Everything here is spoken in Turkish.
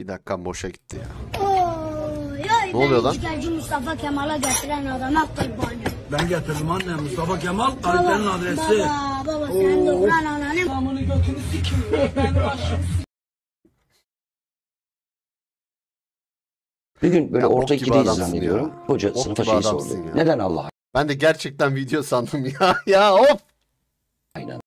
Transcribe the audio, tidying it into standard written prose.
Bir dakika boşa gitti ya. Ne oluyor lan? İşgalci Mustafa Kemal'a getiren adama kurbanı. Ben getirdim anne. Mustafa Kemal Alper'in adresi. Baba sen de ulan ananı. Amını götünü sikeyim. Ben başım. Bir gün böyle Ya, bok orta gibi 2'deyiz adamsın zannediyorum. ya. Hoca Bok sınıfa gibi şeyi adamsın sordu. ya. Neden Allah? Ben de gerçekten video sandım ya. Ya hop. Aynen.